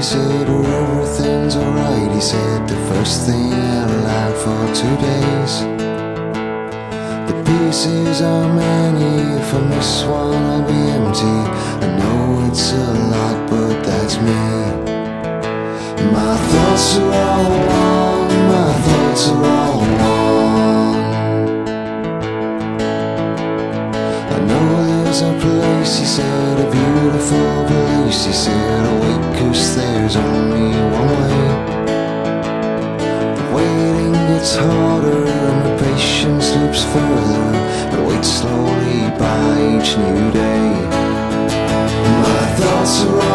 said, oh, everything's alright. He said, the first thing out of line for 2 days. The pieces are many, if I miss one I'll be empty. I know it's a lot, but that's me. My thoughts are all one, my thoughts are all one. I know there's a place, he said, a beautiful place. He said, awake, 'cause there's only one way. The waiting gets harder and the patience slips further, but wait slowly by each new day. My thoughts are all